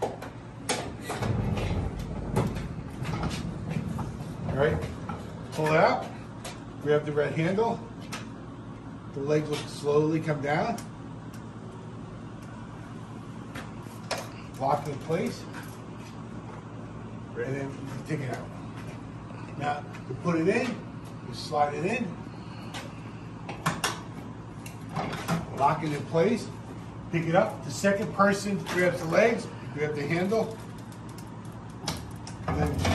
All right, pull it out, grab the red handle, the legs will slowly come down, lock in place, and then you take it out. Now, to put it in, you slide it in, lock it in place, pick it up. The second person grabs the legs, grab the handle, and then